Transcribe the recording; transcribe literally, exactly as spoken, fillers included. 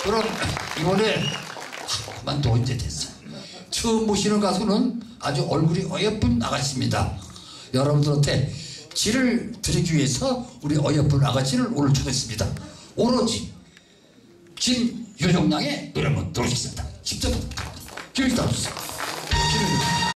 그럼 이번에 그만둬 이제 됐어. 처음 모시는 가수는 아주 얼굴이 어여쁜 아가씨입니다. 여러분들한테 지를 드리기 위해서 우리 어여쁜 아가씨를 오늘 초대했습니다. 오로지 김유정양의 노래 한번 들어주겠습니다. 직접 기회를 주세요.